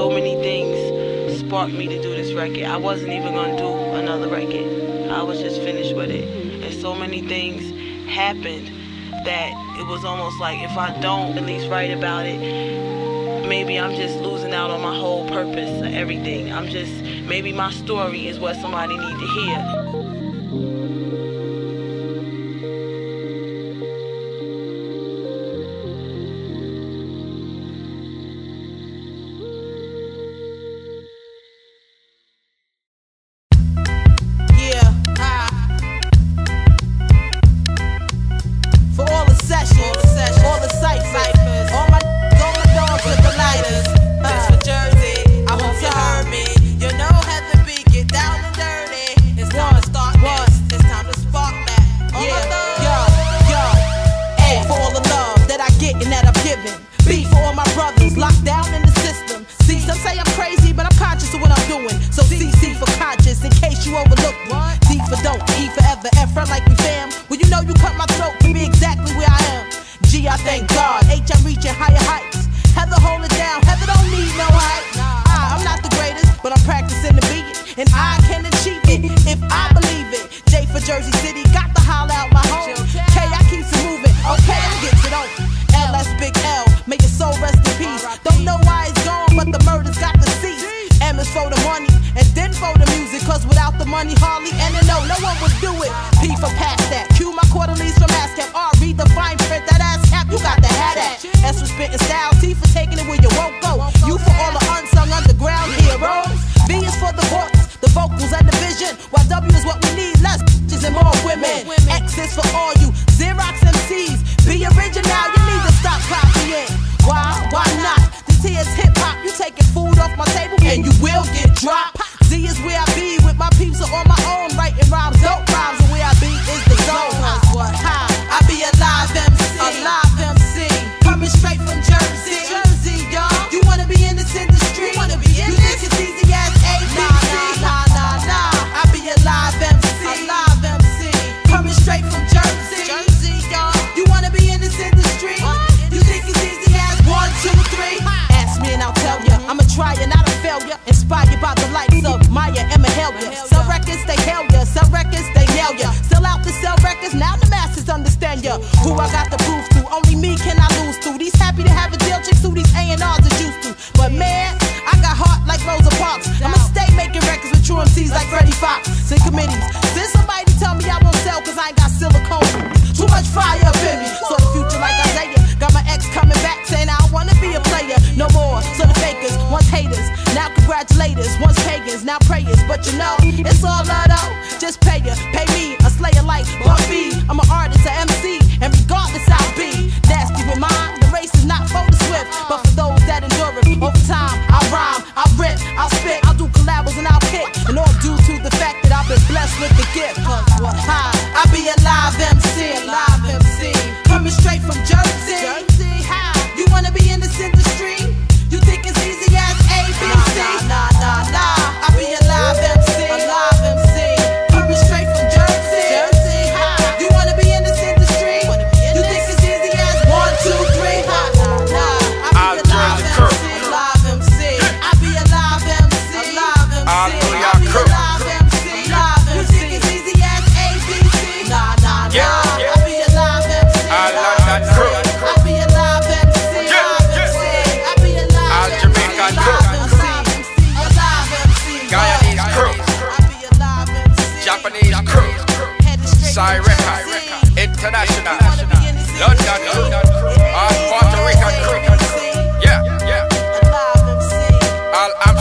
So many things sparked me to do this record. I wasn't even gonna do another record. I was just finished with it. And so many things happened that it was almost like if I don't at least write about it, maybe I'm just losing out on my whole purpose of everything. Maybe my story is what somebody need to hear. International, London, all Puerto Rican crew. Yeah, yeah. All